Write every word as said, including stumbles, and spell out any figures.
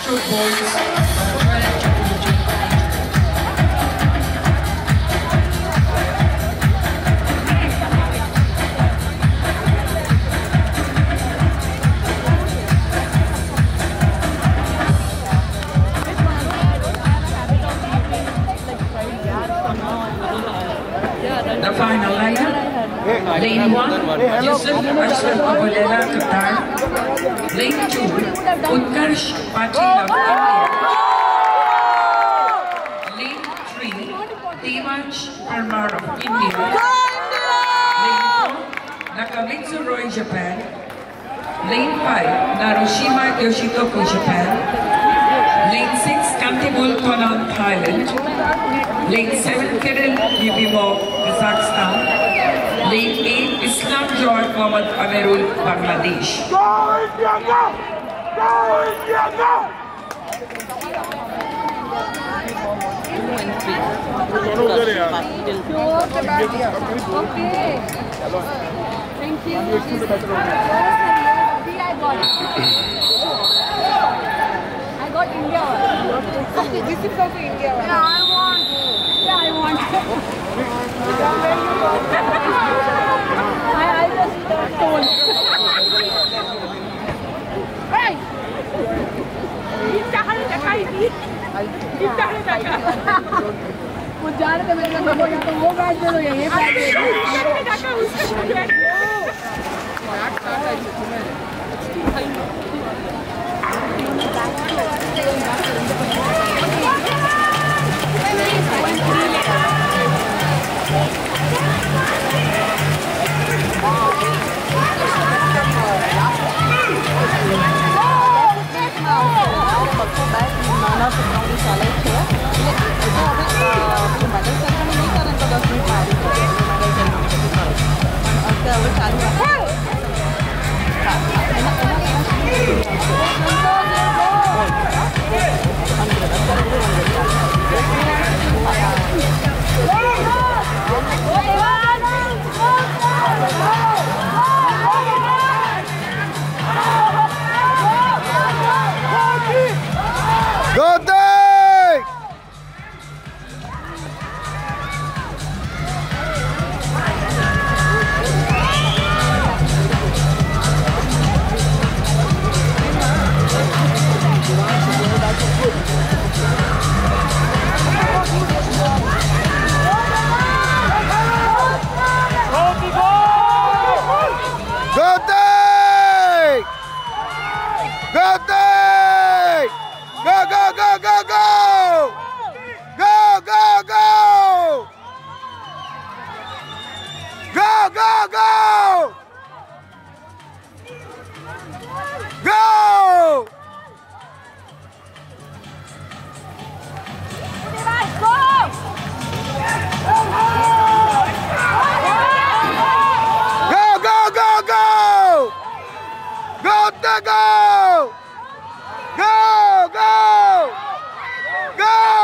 backstroke boys of World Championship. The final lineup: Lane one, Yusuf Ashwin Abolera, Qatar. Lane two, Utkarsh Patil of India. Lane three, Devansh Parmar of India. Lane four, Nakamitsu Roy, Japan. Lane five, Narushima Yoshitoku, Japan. Lane six, Kantibul Konan, Thailand. Lane seven, Kirill Yubimov, Kazakhstan. Lane eight, Islam George Mohammad Amirul, Bangladesh. Go India, go! Go India, go! Okay. Thank you. I got India. Okay, this is also India. Yeah, I want. Yeah, I want. I, I just uh, told. Hey! Iftahar taka hi. Iftahar taka. वो जा रहे थे मैंने कहा या तो वो बैठ दे दो या ये बैठ दे दो। इफ्तार taka उसका बैठ दो। बैठ काटा है तुम्हें। Go! Go! Go!